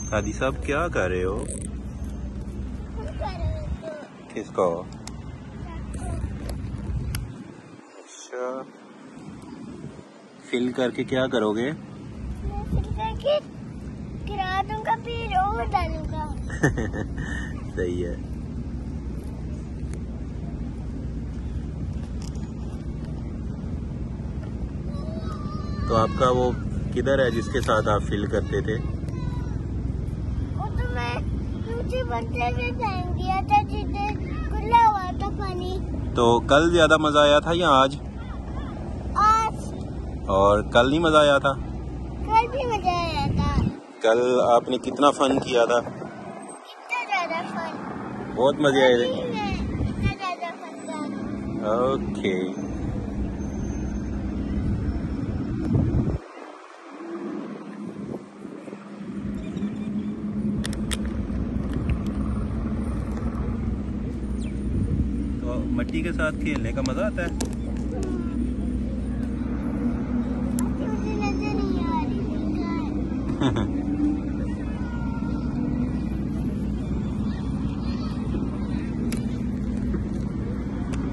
दादी साहब क्या कर रहे हो? किसको? अच्छा, फिल करके क्या करोगे? गिरा दूंगा फिर और डालूंगा। सही है। तो आपका वो किधर है जिसके साथ आप फिल करते थे? वो तो मैं नीचे बंदे से टाइम दिया था जिससे खुला हुआ था पानी। तो कल ज्यादा मजा आया था या आज? आज। और कल नहीं मजा आया था? कल भी मजा आया था। कल आपने कितना फन किया था? इतना ज्यादा फन। बहुत मजे आए थे। इतना ज्यादा फन था। ओके। तो मिट्टी के साथ खेलने का मजा आता है। मुझे नजर नहीं आ रही।